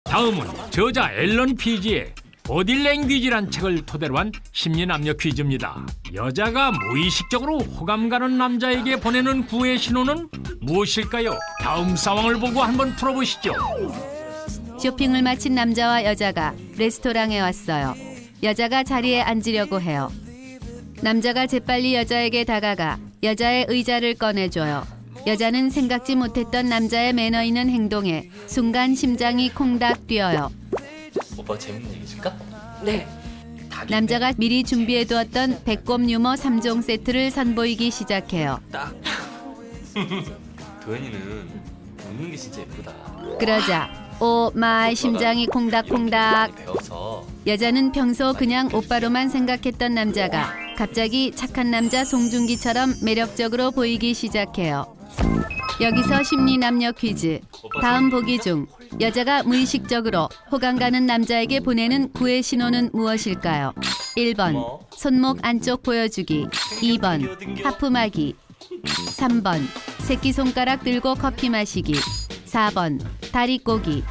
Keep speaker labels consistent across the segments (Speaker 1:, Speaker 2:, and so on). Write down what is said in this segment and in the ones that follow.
Speaker 1: 다음은 저자 앨런 피지의 보디랭귀지란 책을 토대로 한 심리남녀 퀴즈입니다. 여자가 무의식적으로 호감 가는 남자에게 보내는 구애 신호는 무엇일까요? 다음 상황을 보고 한번 풀어보시죠.
Speaker 2: 쇼핑을 마친 남자와 여자가 레스토랑에 왔어요. 여자가 자리에 앉으려고 해요. 남자가 재빨리 여자에게 다가가 여자의 의자를 꺼내줘요. 여자는 생각지 못했던 남자의 매너 있는 행동에 순간 심장이 콩닥 뛰어요.
Speaker 3: 오빠 재밌는 얘기 줄까?
Speaker 4: 네.
Speaker 2: 남자가 미리 준비해두었던 배꼽 유머 3종 세트를 선보이기 시작해요.
Speaker 3: 딱. 도현이는 웃는 게 진짜 예쁘다.
Speaker 2: 그러자 오 마이 심장이 콩닥콩닥.
Speaker 3: 배워서.
Speaker 2: 여자는 평소 그냥 오빠로만 생각했던 남자가 갑자기 착한 남자 송중기처럼 매력적으로 보이기 시작해요. 여기서 심리남녀 퀴즈. 다음 보기 중 여자가 무의식적으로 호감 가는 남자에게 보내는 구애 신호는 무엇일까요? 1번 손목 안쪽 보여주기, 2번 하품하기, 3번 새끼손가락 들고 커피 마시기, 4번 다리 꼬기.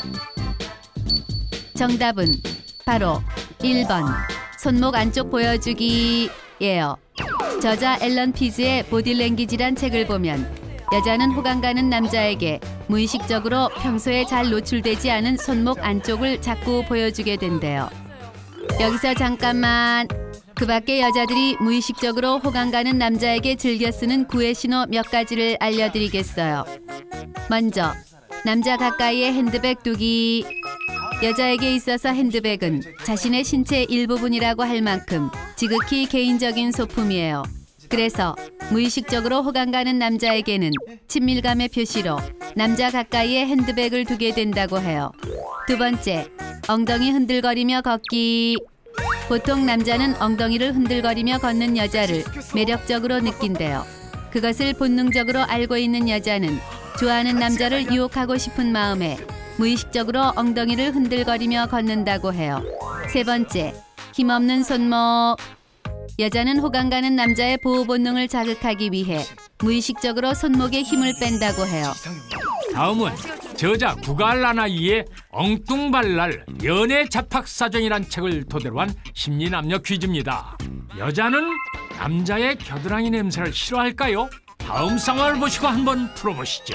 Speaker 2: 정답은 바로 1번 손목 안쪽 보여주기예요. 저자 앨런 피지의 보디랭귀지란 책을 보면 여자는 호감 가는 남자에게 무의식적으로 평소에 잘 노출되지 않은 손목 안쪽을 자꾸 보여주게 된대요. 여기서 잠깐만. 그 밖에 여자들이 무의식적으로 호감 가는 남자에게 즐겨 쓰는 구애 신호 몇 가지를 알려드리겠어요. 먼저 남자 가까이에 핸드백 두기. 여자에게 있어서 핸드백은 자신의 신체 일부분이라고 할 만큼 지극히 개인적인 소품이에요. 그래서 무의식적으로 호감 가는 남자에게는 친밀감의 표시로 남자 가까이에 핸드백을 두게 된다고 해요. 두 번째, 엉덩이 흔들거리며 걷기. 보통 남자는 엉덩이를 흔들거리며 걷는 여자를 매력적으로 느낀대요. 그것을 본능적으로 알고 있는 여자는 좋아하는 남자를 유혹하고 싶은 마음에 무의식적으로 엉덩이를 흔들거리며 걷는다고 해요. 세 번째, 힘없는 손목. 여자는 호감 가는 남자의 보호 본능을 자극하기 위해 무의식적으로 손목에 힘을 뺀다고 해요.
Speaker 1: 다음은 저자 구갈라나이의 엉뚱발랄 연애 잡학사전이란 책을 토대로 한 심리남녀 퀴즈입니다. 여자는 남자의 겨드랑이 냄새를 싫어할까요? 다음 상황을 보시고 한번 풀어보시죠.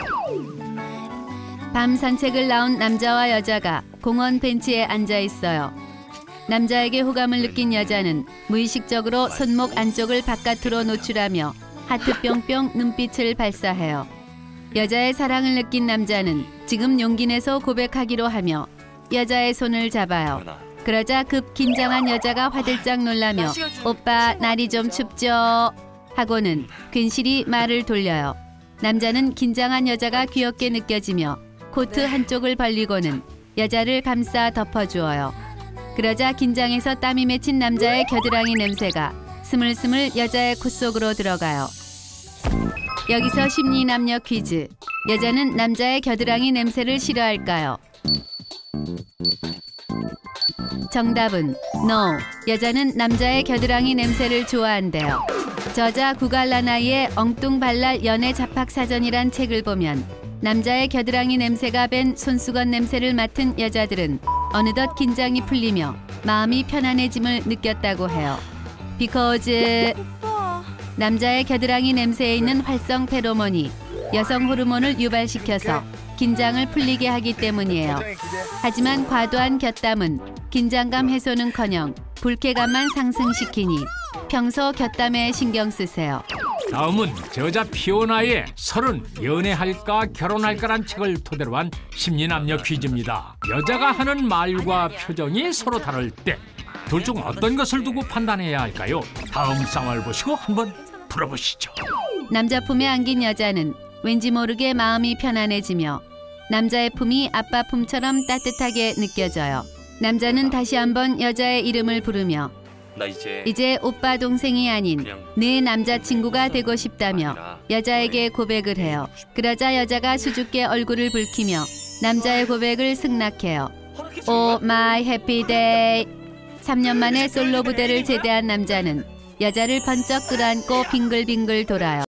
Speaker 2: 밤 산책을 나온 남자와 여자가 공원 벤치에 앉아 있어요. 남자에게 호감을 느낀 여자는 무의식적으로 손목 안쪽을 바깥으로 노출하며 하트 뿅뿅 눈빛을 발사해요. 여자의 사랑을 느낀 남자는 지금 용기 내서 고백하기로 하며 여자의 손을 잡아요. 그러자 급 긴장한 여자가 화들짝 놀라며 오빠 날이 좀 춥죠? 하고는 괜시리 말을 돌려요. 남자는 긴장한 여자가 귀엽게 느껴지며 코트 한쪽을 벌리고는 여자를 감싸 덮어주어요. 그러자 긴장해서 땀이 맺힌 남자의 겨드랑이 냄새가 스물스물 여자의 코 속으로 들어가요. 여기서 심리남녀 퀴즈. 여자는 남자의 겨드랑이 냄새를 싫어할까요? 정답은 NO. 여자는 남자의 겨드랑이 냄새를 좋아한대요. 저자 구갈라나이의 엉뚱발랄 연애 잡학사전이란 책을 보면 남자의 겨드랑이 냄새가 밴 손수건 냄새를 맡은 여자들은 어느덧 긴장이 풀리며 마음이 편안해짐을 느꼈다고 해요. Because 남자의 겨드랑이 냄새에 있는 활성 페로몬이 여성 호르몬을 유발시켜서 긴장을 풀리게 하기 때문이에요. 하지만 과도한 곁담은 긴장감 해소는커녕 불쾌감만 상승시키니 평소 곁담에 신경 쓰세요.
Speaker 1: 다음은 저자 피오나의 30 연애할까 결혼할까란 책을 토대로 한 심리남녀 퀴즈입니다. 여자가 하는 말과 표정이 서로 다를 때 둘 중 어떤 것을 두고 판단해야 할까요? 다음 상황을 보시고 한번 풀어보시죠.
Speaker 2: 남자 품에 안긴 여자는 왠지 모르게 마음이 편안해지며 남자의 품이 아빠 품처럼 따뜻하게 느껴져요. 남자는 다시 한번 여자의 이름을 부르며
Speaker 3: 나
Speaker 2: 이제 오빠 동생이 아닌 내 남자친구가 되고 싶다며 여자에게 고백을 해요. 그러자 여자가 수줍게 얼굴을 붉히며 남자의 고백을 승낙해요. 오 마이 해피데이. 3년 만에 솔로 부대를 제대한 남자는 여자를 번쩍 끌어안고 빙글빙글 돌아요.